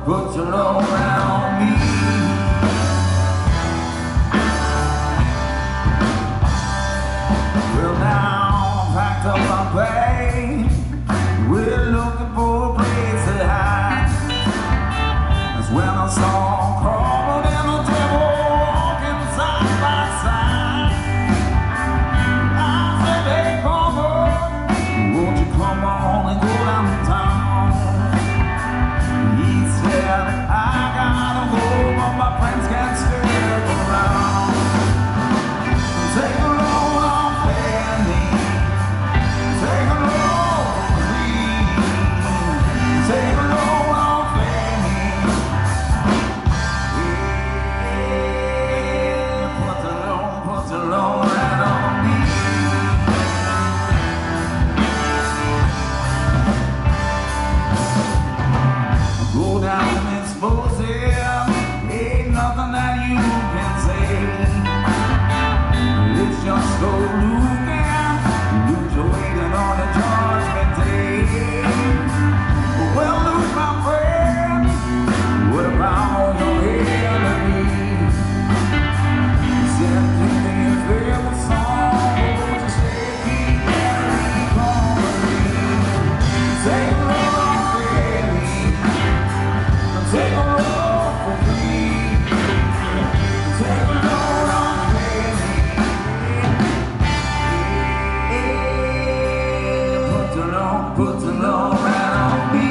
put your love right on me. Well, now I packed up my bag. We're looking for a place to hide. That's when I saw Crawford and the devil walking side by side. I said, hey Crawford, won't you come on and go downtown? He said, I gotta go, but my friends can't stick around. Take a load off Fanny, take a load for free, take a load off Fanny. Yeah, put the load right on me. Go down and expose it, ain't nothing that you can say. It's just go looking, lose your waiting on the judgment day. Well, lose my friend, what about your enemy? Send me a favorite song, won't you say keep carry company? Take a load off Fanny, take a load for free, take a load off Fanny. Put the load right on me.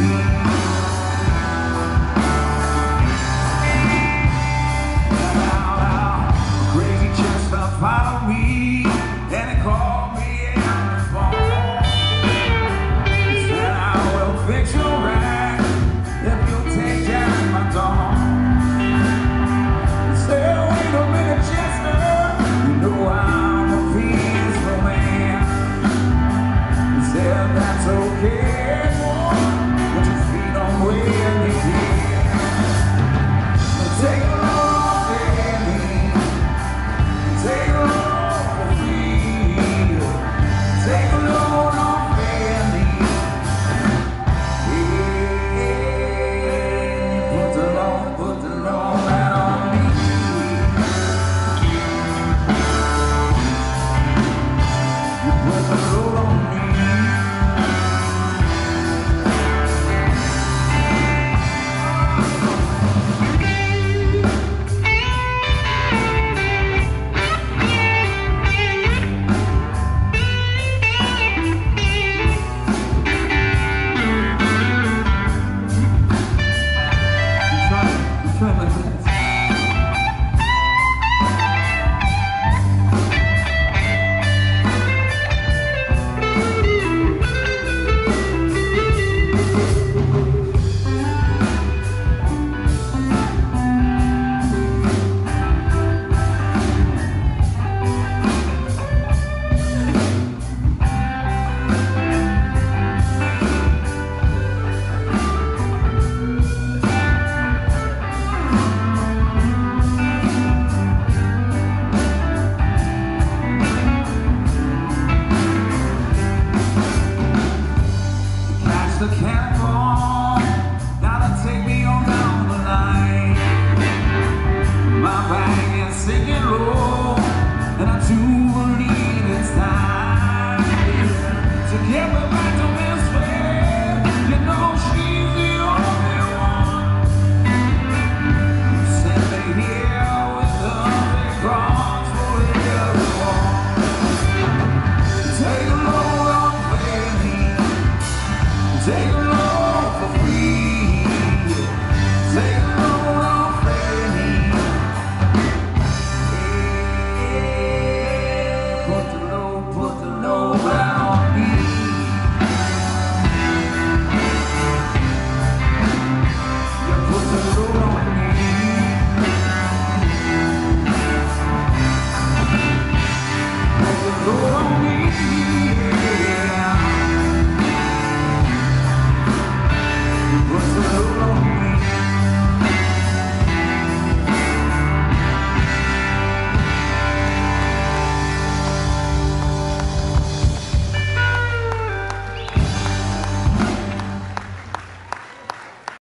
Crazy chestnut followed me, and he called me in the phone. He said, I will fix your rack if you'll take down my dog. He said, wait a minute, Chestnut, you know I'm a peaceful man. He said, that's okay, boy, put your feet on where you can. Take a load off Fanny, take a load for free, take a load off Fanny. Yeah, put the load right on me. You put the load on me. The cannonball, now to take me on down the line. My bag is sinking low, and I do believe it's time to get me back to Miss Fair. You know she's the only one. You sent me here with the big cross for everyone. Take a load on Fanny, take a